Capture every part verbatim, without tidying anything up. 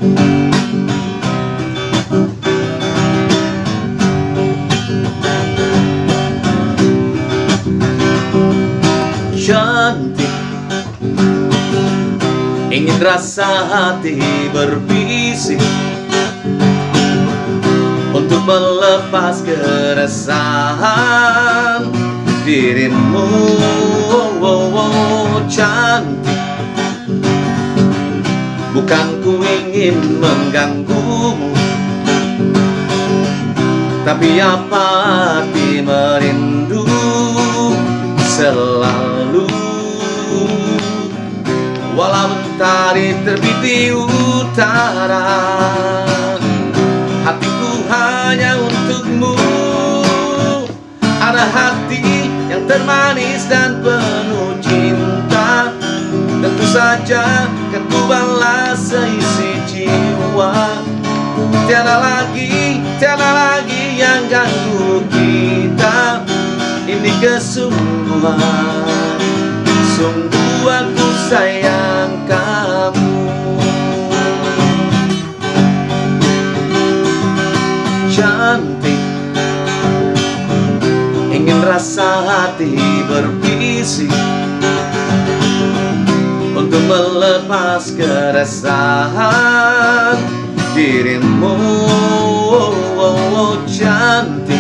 Cantik, ingin rasa hati berbisik untuk melepas keresahan dirimu. Oh, oh, oh, cantik, bukan ku ingin mengganggumu, tapi apa arti merindu selalu. Walau mentari terbit di utara, hatiku hanya untukmu. Ada hati yang termanis dan penuh cinta, tentu saja kan ku balas seisi jiwa. Tiada lagi, tiada lagi yang ganggu kita. Ini kesungguhan, sungguh aku sayang kamu. Cantik, ingin rasa hati berbisik untuk melepas keresahan dirimu. Oh, oh, oh, cantik,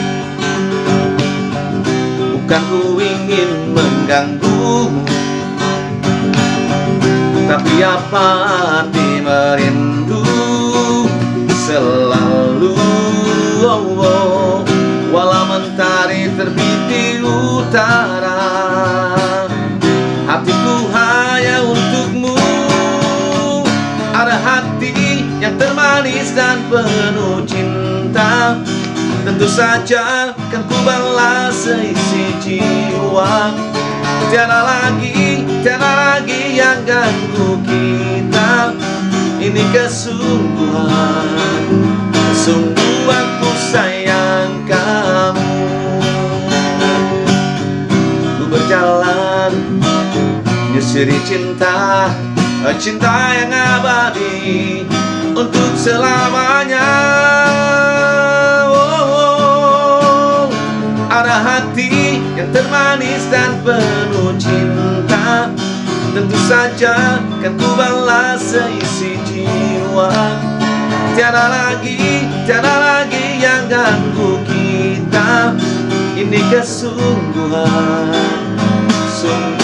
bukan ku ingin mengganggumu, tapi apa arti merindu selalu. Oh, oh, walau mentari terbit di utara, hatiku hanya untukmu. Ada hati yang termanis dan penuh cinta, tentu saja kan ku balas seisi jiwa. Tiada lagi, tiada lagi yang ganggu kita. Ini kesungguhan, sungguh aku sayang kamu. Ku berjalan menyusuri cinta, cinta yang abadi untuk selamanya. Ada hati yang termanis dan penuh cinta, tentu saja kan ku balas seisi jiwa. Tiada lagi, tiada lagi yang ganggu kita. Ini kesungguhan, sungguh